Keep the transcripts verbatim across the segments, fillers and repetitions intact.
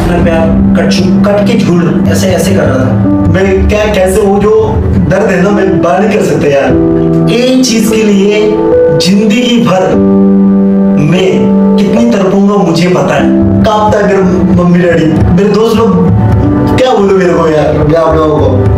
अपना प्यार cut cut के झूठ ऐसे ऐसे कर रहा था। मैं क्या कैसे वो जो दर्द है ना मैं बाहर नहीं कर सकता यार। एक चीज के लिए जिंदगी भर मैं कितनी तड़पूंगा मुझे पता है। कांपता है मेरे मम्मी डैडी, मेरे दोस्त लोग, क्या बोलूं मेरे को यार मैं आप लोगों को।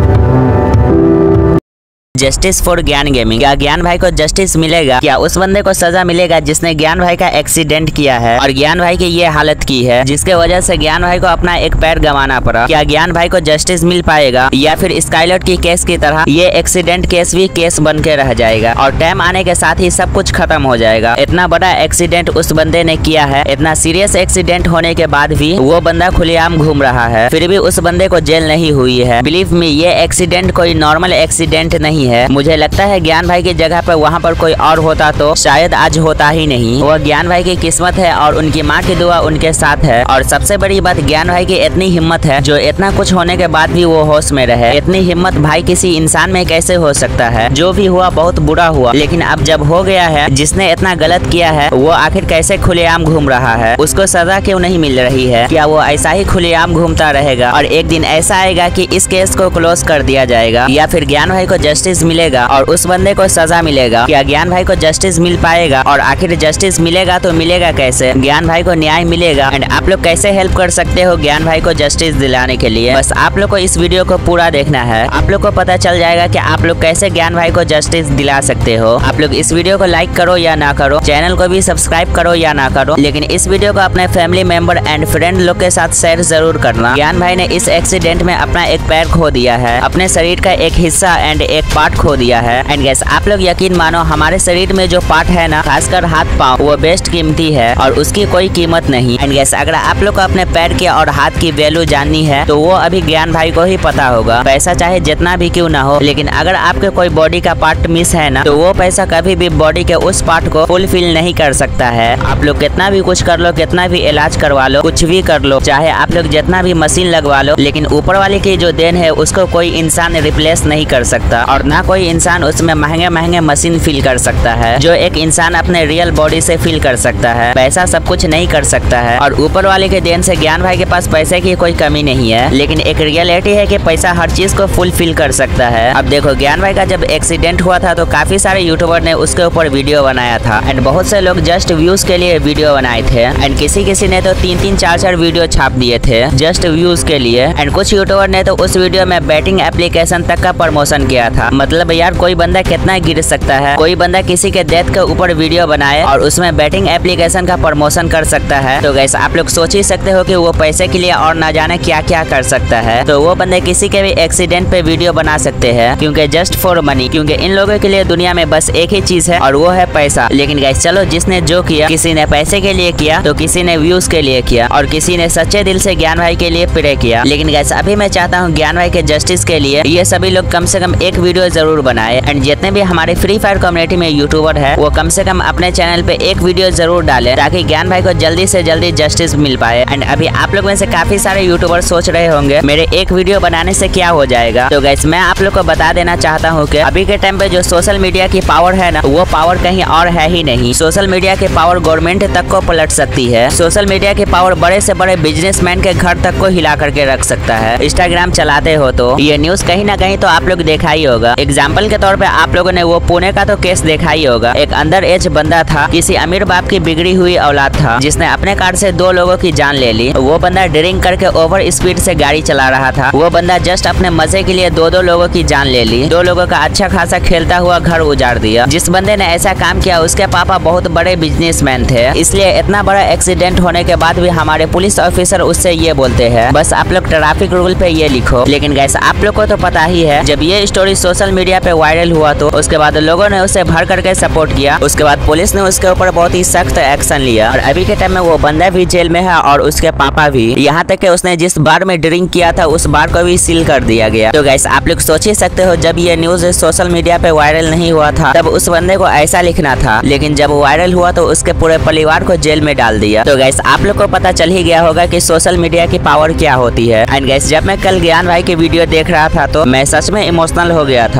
Justice for Gyan gaming. क्या ज्ञान भाई को जस्टिस मिलेगा? क्या उस बंदे को सजा मिलेगा जिसने ज्ञान भाई का एक्सीडेंट किया है और ज्ञान भाई की ये हालत की है जिसके वजह से ज्ञान भाई को अपना एक पैर गंवाना पड़ा? क्या ज्ञान भाई को जस्टिस मिल पाएगा या फिर स्काईलॉट की केस की तरह ये एक्सीडेंट केस भी केस बन के रह जाएगा और टाइम आने के साथ ही सब कुछ खत्म हो जाएगा? इतना बड़ा एक्सीडेंट उस बंदे ने किया है, इतना सीरियस एक्सीडेंट होने के बाद भी वो बंदा खुलेआम घूम रहा है, फिर भी उस बंदे को जेल नहीं हुई है। बिलीव मी, ये एक्सीडेंट कोई नॉर्मल एक्सीडेंट नहीं है। मुझे लगता है ज्ञान भाई की जगह पर वहाँ पर कोई और होता तो शायद आज होता ही नहीं। वह ज्ञान भाई की किस्मत है और उनकी माँ की दुआ उनके साथ है। और सबसे बड़ी बात, ज्ञान भाई की इतनी हिम्मत है जो इतना कुछ होने के बाद भी वो होश में रहे। इतनी हिम्मत भाई किसी इंसान में कैसे हो सकता है? जो भी हुआ बहुत बुरा हुआ, लेकिन अब जब हो गया है, जिसने इतना गलत किया है वो आखिर कैसे खुलेआम घूम रहा है? उसको सजा क्यों नहीं मिल रही है? क्या वो ऐसा ही खुलेआम घूमता रहेगा और एक दिन ऐसा आएगा कि इस केस को क्लोज कर दिया जाएगा, या फिर ज्ञान भाई को जस्टिस मिलेगा और उस बंदे को सजा मिलेगा? क्या ज्ञान भाई को जस्टिस मिल पाएगा? और आखिर जस्टिस मिलेगा तो मिलेगा कैसे? ज्ञान भाई को न्याय मिलेगा? एंड आप लोग कैसे हेल्प कर सकते हो ज्ञान भाई को जस्टिस दिलाने के लिए? बस आप लोग को इस वीडियो को पूरा देखना है, आप लोग को पता चल जाएगा कि आप लोग कैसे ज्ञान भाई को जस्टिस दिला सकते हो। आप लोग इस वीडियो को लाइक करो या ना करो, चैनल को भी सब्सक्राइब करो या ना करो, लेकिन इस वीडियो को अपने फैमिली मेंबर एंड फ्रेंड लोग के साथ शेयर जरूर करना। ज्ञान भाई ने इस एक्सीडेंट में अपना एक पैर खो दिया है, अपने शरीर का एक हिस्सा एंड एक पार्ट खो दिया है। एंड गैस आप लोग यकीन मानो, हमारे शरीर में जो पार्ट है ना, खासकर हाथ पाँव, वो बेस्ट कीमती है और उसकी कोई कीमत नहीं। एंड गैस अगर आप लोग को अपने पैर के और हाथ की वैल्यू जाननी है तो वो अभी ज्ञान भाई को ही पता होगा। पैसा चाहे जितना भी क्यों ना हो, लेकिन अगर आपके कोई बॉडी का पार्ट मिस है ना, तो वो पैसा कभी भी बॉडी के उस पार्ट को फुलफिल नहीं कर सकता है। आप लोग कितना भी कुछ कर लो, कितना भी इलाज करवा लो, कुछ भी कर लो, चाहे आप लोग जितना भी मशीन लगवा लो, लेकिन ऊपर वाले की जो देन है उसको कोई इंसान रिप्लेस नहीं कर सकता और ना कोई इंसान उसमें महंगे महंगे मशीन फील कर सकता है जो एक इंसान अपने रियल बॉडी से फील कर सकता है। पैसा सब कुछ नहीं कर सकता है और ऊपर वाले के देन से ज्ञान भाई के पास पैसे की कोई कमी नहीं है, लेकिन एक रियलिटी है कि पैसा हर चीज को फुलफिल कर सकता है। अब देखो, ज्ञान भाई का जब एक्सीडेंट हुआ था तो काफी सारे यूट्यूबर ने उसके ऊपर वीडियो बनाया था एंड बहुत से लोग जस्ट व्यूज के लिए वीडियो बनाए थे एंड किसी किसी ने तो तीन तीन चार चार वीडियो छाप दिए थे जस्ट व्यूज के लिए। एंड कुछ यूट्यूबर ने तो उस वीडियो में बैटिंग एप्लीकेशन तक का प्रमोशन किया था। मतलब यार, कोई बंदा कितना गिर सकता है? कोई बंदा किसी के डेथ के ऊपर वीडियो बनाए और उसमें बैटिंग एप्लीकेशन का प्रमोशन कर सकता है? तो गैस आप लोग सोच ही सकते हो कि वो पैसे के लिए और ना जाने क्या क्या कर सकता है। तो वो बंदे किसी के भी एक्सीडेंट पे वीडियो बना सकते हैं क्योंकि जस्ट फॉर मनी, क्योंकि इन लोगों के लिए दुनिया में बस एक ही चीज है और वो है पैसा। लेकिन गैस चलो, जिसने जो किया, किसी ने पैसे के लिए किया तो किसी ने व्यूज के लिए किया और किसी ने सच्चे दिल से ज्ञान भाई के लिए प्रे किया। लेकिन गैस अभी मैं चाहता हूँ ज्ञान भाई के जस्टिस के लिए ये सभी लोग कम से कम एक वीडियो जरूर बनाए एंड जितने भी हमारे फ्री फायर कम्युनिटी में यूट्यूबर है वो कम से कम अपने चैनल पे एक वीडियो जरूर डाले ताकि ज्ञान भाई को जल्दी से जल्दी जस्टिस मिल पाए। एंड अभी आप लोग में से काफी सारे यूट्यूबर सोच रहे होंगे मेरे एक वीडियो बनाने से क्या हो जाएगा। तो गाइस मैं आप लोग को बता देना चाहता हूँ कि अभी के टाइम पे जो सोशल मीडिया की पावर है ना, वो पावर कहीं और है ही नहीं। सोशल मीडिया की पावर गवर्नमेंट तक को पलट सकती है। सोशल मीडिया की पावर बड़े से बड़े बिजनेसमैन के घर तक को हिला करके रख सकता है। इंस्टाग्राम चलाते हो तो ये न्यूज कहीं ना कहीं तो आप लोग देखा ही होगा। एग्जाम्पल के तौर पे आप लोगों ने वो पुणे का तो केस देखा ही होगा। एक अंडर एज बंदा था, किसी अमीर बाप की बिगड़ी हुई औलाद था, जिसने अपने कार से दो लोगों की जान ले ली। वो बंदा ड्रिंक करके ओवर स्पीड से गाड़ी चला रहा था। वो बंदा जस्ट अपने मजे के लिए दो दो लोगों की जान ले ली। दो लोगों का अच्छा खासा खेलता हुआ घर उजाड़ दिया। जिस बंदे ने ऐसा काम किया उसके पापा बहुत बड़े बिजनेसमैन थे, इसलिए इतना बड़ा एक्सीडेंट होने के बाद भी हमारे पुलिस ऑफिसर उससे ये बोलते हैं, बस आप लोग ट्रैफिक रूल पे ये लिखो। लेकिन गैस आप लोग को तो पता ही है, जब ये स्टोरी सोशल मीडिया पे वायरल हुआ तो उसके बाद लोगों ने उसे भर करके सपोर्ट किया। उसके बाद पुलिस ने उसके ऊपर बहुत ही सख्त एक्शन लिया और अभी के टाइम में वो बंदा भी जेल में है और उसके पापा भी। यहाँ तक कि उसने जिस बार में ड्रिंक किया था उस बार को भी सील कर दिया गया। तो गाइस आप लोग सोच ही सकते हो, जब ये न्यूज सोशल मीडिया पे वायरल नहीं हुआ था तब उस बंदे को ऐसा लिखना था, लेकिन जब वायरल हुआ तो उसके पूरे परिवार को जेल में डाल दिया। तो गाइस आप लोग को पता चल ही गया होगा कि सोशल मीडिया की पावर क्या होती है। एंड गाइस जब मैं कल ज्ञान भाई की वीडियो देख रहा था तो मैं सच में इमोशनल हो गया था।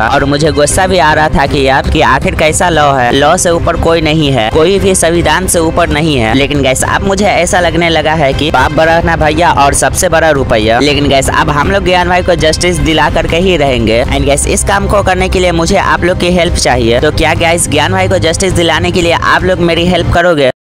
था और मुझे गुस्सा भी आ रहा था कि यार कि आखिर कैसा लॉ है, लॉ से ऊपर कोई नहीं है, कोई भी संविधान से ऊपर नहीं है। लेकिन गैस अब मुझे ऐसा लगने लगा है कि बाप बड़ा ना भैया और सबसे बड़ा रुपया। लेकिन गैस अब हम लोग ज्ञान भाई को जस्टिस दिला करके ही रहेंगे। एंड गैस इस काम को करने के लिए मुझे आप लोग की हेल्प चाहिए। तो क्या गैस ज्ञान भाई को जस्टिस दिलाने के लिए आप लोग मेरी हेल्प करोगे?